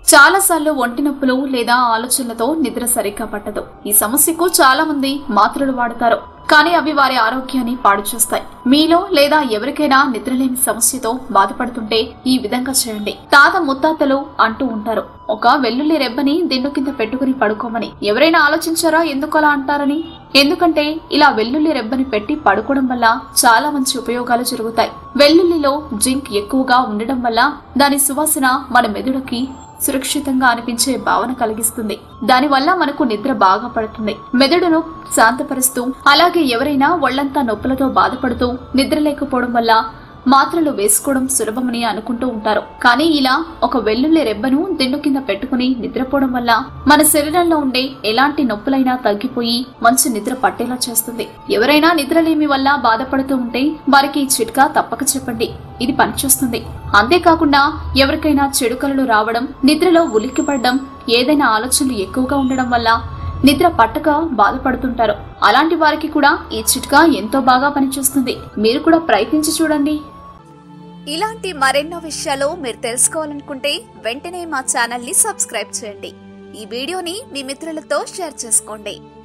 చాలాసార్లు ఒంటి నొప్పులు లేదా ఆలోచనలతో నిద్ర సరిగ్గా పట్టదు. ఈ సమస్యకు చాలా మంది మాత్రలు వాడతారు, కానీ అవి వారి ఆరోగ్యాన్ని పాడు చేస్తాయి. మీలో లేదా ఎవరికైనా నిద్రలేని సమస్యతో బాధపడుతుంటే ఈ విధంగా చేయండి. తాత ముత్తాతలు అంటూ ఉంటారు, ఒక వెల్లుల్లి రెబ్బని దిండు కింద పెట్టుకుని పడుకోమని. ఎవరైనా ఆలోచించారా ఎందుకలా అంటారని? ఎందుకంటే ఇలా వెల్లుల్లి రెబ్బని పెట్టి పడుకోవడం వల్ల చాలా మంచి ఉపయోగాలు జరుగుతాయి. వెల్లుల్లిలో జింక్ ఎక్కువగా ఉండడం వల్ల దాని సువాసన మన మెదడుకి సురక్షితంగా అనిపించే భావన కలిగిస్తుంది. దానివల్ల మనకు నిద్ర బాగా పడుతుంది, మెదడును శాంతపరుస్తూ. అలాగే ఎవరైనా ఒళ్లంతా నొప్పులతో బాధపడుతూ నిద్ర లేకపోవడం వల్ల మాత్రలు వేసుకోవడం సులభమని అనుకుంటూ ఉంటారు. కానీ ఇలా ఒక వెల్లుల్లి రెబ్బను దిండు కింద పెట్టుకుని నిద్రపోవడం వల్ల మన శరీరంలో ఉండే ఎలాంటి నొప్పులైనా తగ్గిపోయి మంచి నిద్ర పట్టేలా చేస్తుంది. ఎవరైనా నిద్రలేమి వల్ల బాధపడుతూ ఉంటే వారికి ఈ చిట్కా తప్పక చెప్పండి, ఇది పనిచేస్తుంది. అంతేకాకుండా ఎవరికైనా చెడు కలలు రావడం, నిద్రలో ఉలిక్కిపడడం, ఏదైనా ఆలోచనలు ఎక్కువగా ఉండడం వల్ల నిద్ర పట్టక బాధపడుతుంటారు. అలాంటి వారికి కూడా ఈ చిట్కా ఎంతో బాగా పనిచేస్తుంది. మీరు కూడా ప్రయత్నించి చూడండి. ఇలాంటి మరెన్నో విషయాలు మీరు తెలుసుకోవాలనుకుంటే వెంటనే మా ఛానల్ ని సబ్స్క్రైబ్ చేయండి. ఈ వీడియోని మీ మిత్రులతో షేర్ చేసుకోండి.